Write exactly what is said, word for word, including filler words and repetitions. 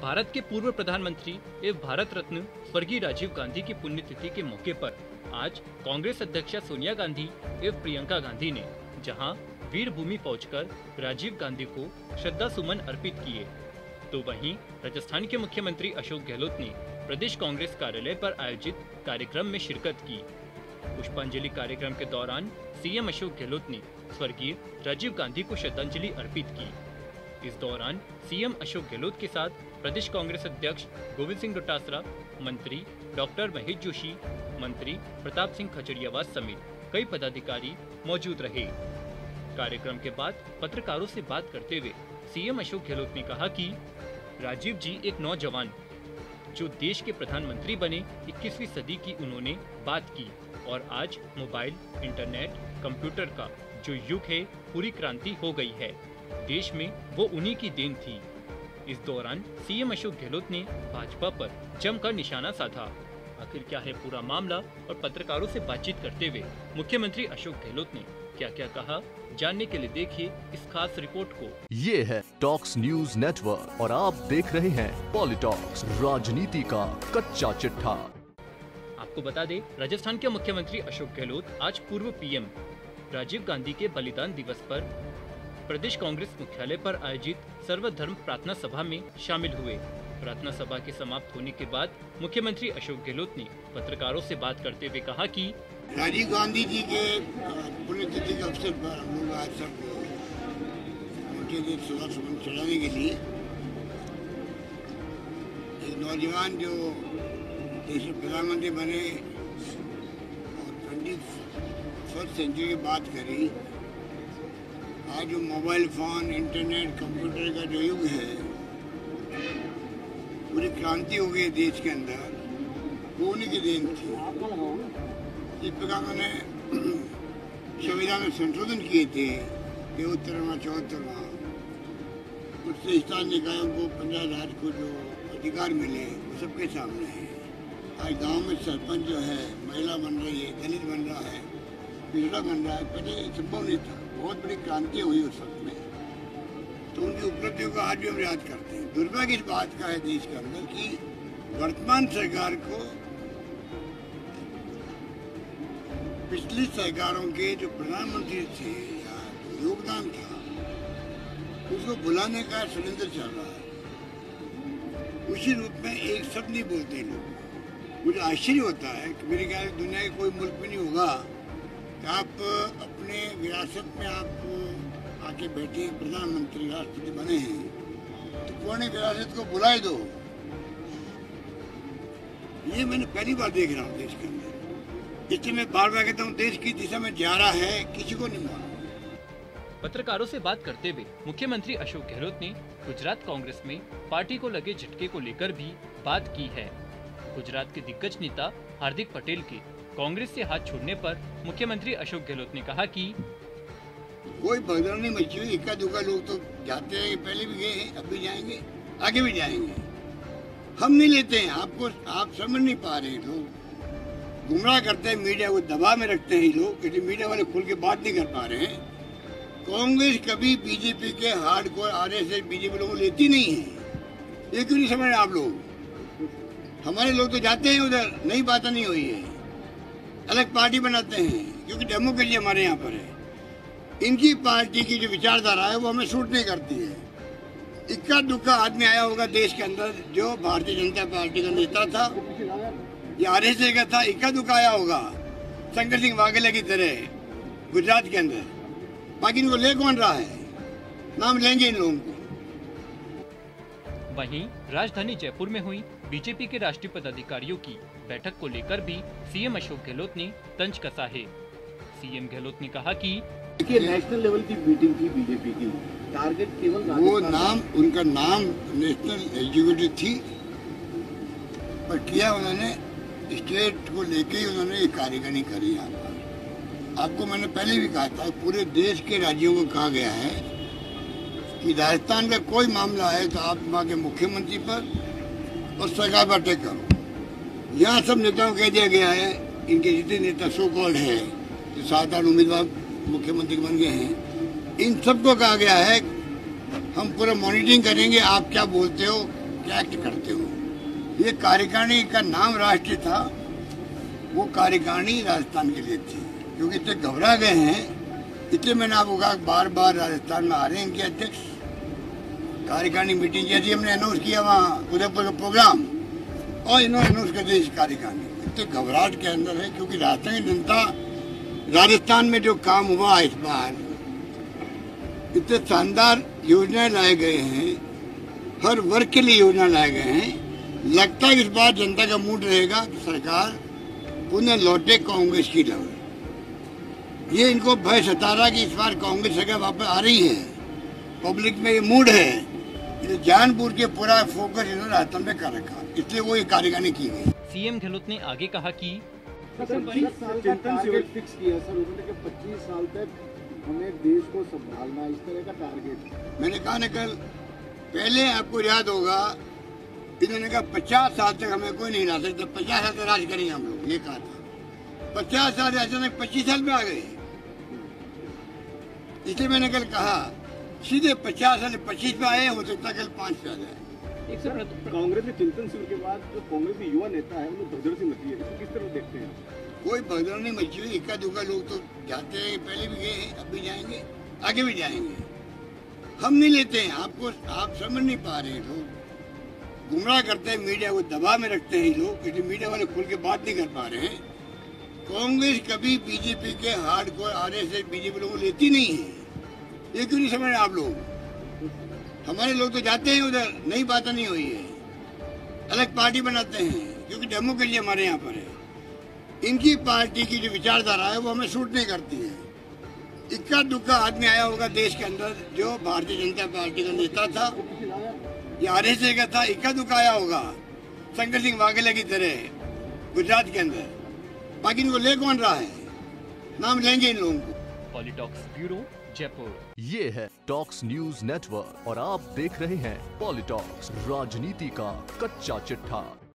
भारत के पूर्व प्रधानमंत्री एवं भारत रत्न स्वर्गीय राजीव गांधी की पुण्यतिथि के मौके पर आज कांग्रेस अध्यक्षा सोनिया गांधी एवं प्रियंका गांधी ने जहां वीर भूमि पहुंचकर राजीव गांधी को श्रद्धा सुमन अर्पित किए, तो वहीं राजस्थान के मुख्यमंत्री अशोक गहलोत ने प्रदेश कांग्रेस कार्यालय पर आयोजित कार्यक्रम में शिरकत की। पुष्पांजलि कार्यक्रम के दौरान सीएम अशोक गहलोत ने स्वर्गीय राजीव गांधी को श्रद्धांजलि अर्पित की। इस दौरान सीएम अशोक गहलोत के साथ प्रदेश कांग्रेस अध्यक्ष गोविंद सिंह डोटासरा, मंत्री डॉक्टर महेश जोशी, मंत्री प्रताप सिंह खजूरियावास समेत कई पदाधिकारी मौजूद रहे। कार्यक्रम के बाद पत्रकारों से बात करते हुए सीएम अशोक गहलोत ने कहा कि राजीव जी एक नौजवान जो देश के प्रधानमंत्री बने, इक्कीसवीं सदी की उन्होंने बात की और आज मोबाइल, इंटरनेट, कंप्यूटर का जो युग है, पूरी क्रांति हो गई है। देश में वो उन्हीं की देन थी। इस दौरान सीएम अशोक गहलोत ने भाजपा पर जमकर निशाना साधा। आखिर क्या है पूरा मामला और पत्रकारों से बातचीत करते हुए मुख्यमंत्री अशोक गहलोत ने क्या क्या कहा, जानने के लिए देखिए इस खास रिपोर्ट को। ये है टॉक्स न्यूज नेटवर्क और आप देख रहे हैं पॉलिटॉक्स, राजनीति का कच्चा चिट्ठा। आपको बता दें, राजस्थान के मुख्यमंत्री अशोक गहलोत आज पूर्व पीएम राजीव गांधी के बलिदान दिवस पर प्रदेश कांग्रेस मुख्यालय पर आयोजित सर्वधर्म प्रार्थना सभा में शामिल हुए। प्रार्थना सभा के समाप्त होने के बाद मुख्यमंत्री अशोक गहलोत ने पत्रकारों से बात करते हुए कहा कि राजीव गांधी जी के पुण्यतिथि के अवसर पर हम लोग आज सब उनके लिए श्रद्धा सुमन चढ़ाने के लिए एक नौजवान जो देश के प्रधानमंत्री बने और ट्वेंटी फर्स्ट सेंचुरी की बात करी, आज जो मोबाइल फोन, इंटरनेट, कंप्यूटर का जो युग है, पूरी क्रांति हो गई देश के अंदर, वो उन्हीं की देन थी। इस प्रकार मैंने संविधान में संशोधन किए थे कि उत्तरवा चौहत्तरवा कुछ स्थानीय निकायों को, पंचायत राज को जो अधिकार मिले वो सबके सामने है। आज गांव में सरपंच जो है, महिला बन रही है, दलित बन रहा है, पिछड़ा बन रहा है, पहले संभव नहीं था। बहुत बड़ी क्रांति हुई उस वक्त में, तो उनकी उपलब्धियों को आज भी हम याद करते हैं। दुर्भाग्य इस बात का है देश के अंदर कि वर्तमान सरकार को पिछली सरकारों के जो प्रधानमंत्री थे या जो योगदान था, उसको भुलाने का षड्यंत्र चल रहा है। उसी रूप में एक शब्द नहीं बोलते लोग। मुझे आश्चर्य होता है कि मेरे ख्याल दुनिया के कोई मुल्क में नहीं होगा कि आप अपने विरासत में आप आके बैठे प्रधानमंत्री, राष्ट्रपति बने हैं, तो पुरानी विरासत को बुलाए दो। ये मैंने पहली बार देख रहा हूँ देश के अंदर। इसलिए मैं बार बार कहता हूँ, देश की दिशा में जा रहा है, किसी को नहीं मालूम। पत्रकारों से बात करते हुए मुख्यमंत्री अशोक गहलोत ने गुजरात कांग्रेस में पार्टी को लगे झटके को लेकर भी बात की है। गुजरात के दिग्गज नेता हार्दिक पटेल के कांग्रेस से हाथ छोड़ने पर मुख्यमंत्री अशोक गहलोत ने कहा कि कोई भगदड़ नहीं मची हुई। इक्का दुक्का लोग तो जाते हैं, पहले भी गए हैं, अब भी जाएंगे, आगे भी जाएंगे। हम नहीं लेते हैं। आपको आप समझ नहीं पा रहे, लोग गुमराह करते हैं, मीडिया को दबाव में रखते हैं लोग, क्योंकि मीडिया वाले खुल के बात नहीं कर पा रहे हैं। कांग्रेस कभी बीजेपी के हार्डकोर आरएसएस बीजेपी लोगों को लेती नहीं है। ये क्यों नहीं समझ रहे आप लोग? हमारे लोग तो जाते हैं उधर, नई बात नहीं हुई है, अलग पार्टी बनाते हैं, क्योंकि डेमोक्रेसी हमारे यहाँ पर है। इनकी पार्टी की जो विचारधारा है वो हमें सूट नहीं करती है। इक्का दुक्का आदमी आया होगा देश के अंदर जो भारतीय जनता पार्टी का नेता था या आरएसएस का था, इक्का दुक्का आया होगा शंकर सिंह वाघेला की तरह गुजरात के अंदर। बाकी इनको ले कौन रहा है? नाम लेंगे इन लोगों को। वहीं राजधानी जयपुर में हुई बीजेपी के राष्ट्रीय पदाधिकारियों की बैठक को लेकर भी सीएम अशोक गहलोत ने तंज कसा है। सीएम गहलोत ने कहा कि देखिए, नेशनल लेवल की मीटिंग थी बीजेपी की, टारगेट केवल वो नाम, उनका नाम नेशनल एग्जीक्यूटिव थी, पर किया उन्होंने स्टेट को लेके ही उन्होंने ये कार्यकारिणी करी। यहाँ पर आपको मैंने पहले भी कहा था, पूरे देश के राज्यों को कहा गया है कि राजस्थान का कोई मामला है तो आप वहाँ के मुख्यमंत्री पर और सरकार पर अटैक करो। यहाँ सब नेताओं को कह दिया गया है, इनके जितने नेता सो कॉल्ड है, जो साधारण उम्मीदवार मुख्यमंत्री बन गए हैं, इन सबको कहा गया है हम पूरा मॉनिटरिंग करेंगे, आप क्या बोलते हो, क्या एक्ट करते हो। ये कार्यकारिणी का नाम राष्ट्रीय था, वो कार्यकारिणी राजस्थान के लिए थी, क्योंकि इतने घबरा गए हैं। इसलिए मैंने आपको कहा बार बार राजस्थान में आ रहे हैं इनके अध्यक्ष। कार्यकारिणी मीटिंग जैसे हमने अनाउंस किया वहाँ उदयपुर का प्रोग्राम, और इन्होंने अनाउंस कर दिया इस कार्यकारिणी। इतने घबराहट के अंदर है, क्योंकि राजस्थान की जनता, राजस्थान में जो काम हुआ इस बार, इतने शानदार योजनाएं लाए गए हैं, हर वर्ग के लिए योजना लाए गए हैं। लगता है इस बार जनता का मूड रहेगा कि सरकार पुनः लौटे कांग्रेस की लहर। ये इनको भय सता रहा कि इस बार कांग्रेस सरकार वापस आ रही है, पब्लिक में ये मूड है, ये जानबूझ के पूरा फोकस इन्होंने राजस्थान में कर रखा, इसलिए वो ये कार्यकारिणी की गई। सीएम गहलोत ने आगे कहा कि पच्चीस साल का टारगेट फिक्स किया सर उन्होंने कि पच्चीस साल तक हमें देश को संभालना, इस तरह का टारगेट। मैंने कहा ना कल, पहले आपको याद होगा इन्होंने कहा पचास साल तक हमें कोई नहीं ला सकता, पचास साल तक राज करेंगे हम लोग, ये कहा था। पचास साल अचानक पच्चीस साल में आ गए, इसलिए मैंने कल कहा सीधे पचास साल पच्चीस में आए, हो सकता कल पाँच पे आ जाए। एक सर कांग्रेस में चिंतन शिविर के बाद जो कांग्रेस के युवा नेता है उन्हें भगदड़ सी मची है, इसको किस तरह देखते हैं? कोई भगदड़ नहीं मची हुई, इक्का दुक्का लोग तो जाते हैं, पहले भी गए हैं, अब भी जाएंगे, आगे भी जाएंगे। हम नहीं लेते हैं, आपको आप समझ नहीं पा रहे, लोग गुमराह करते हैं, मीडिया को दबाव में रखते हैं लोग, क्योंकि मीडिया वाले खुल के बात नहीं कर पा रहे हैं। कांग्रेस कभी बीजेपी के हार्डकोर आरएसएस बीजेपी लोगों को लेती नहीं है, ये क्यों नहीं समझ रहे आप लोग? हमारे लोग तो जाते हैं उधर, नई बात नहीं हुई है, अलग पार्टी बनाते हैं, क्योंकि डेमोक्रेसी हमारे यहाँ पर है। इनकी पार्टी की जो विचारधारा है वो हमें सूट नहीं करती है। इक्का दुक्का आदमी आया होगा देश के अंदर जो भारतीय जनता पार्टी का नेता था या आरएसएस का था, इक्का दुक्का आया होगा शंकर सिंह वाघेला की तरह गुजरात के अंदर। बाकी इनको ले कौन रहा है, नाम लेंगे इन लोगों को। Politalks bureau Jaipur. ये है टॉक्स न्यूज नेटवर्क और आप देख रहे हैं पॉलिटॉक्स, राजनीति का कच्चा चिट्ठा।